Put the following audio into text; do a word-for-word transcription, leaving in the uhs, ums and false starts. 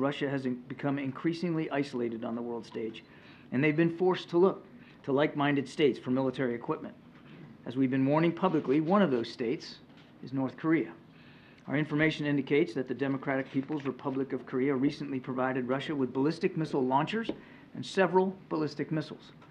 Russia has in- become increasingly isolated on the world stage, and they've been forced to look to like-minded states for military equipment. As we've been warning publicly, one of those states is North Korea. Our information indicates that the Democratic People's Republic of Korea recently provided Russia with ballistic missile launchers and several ballistic missiles.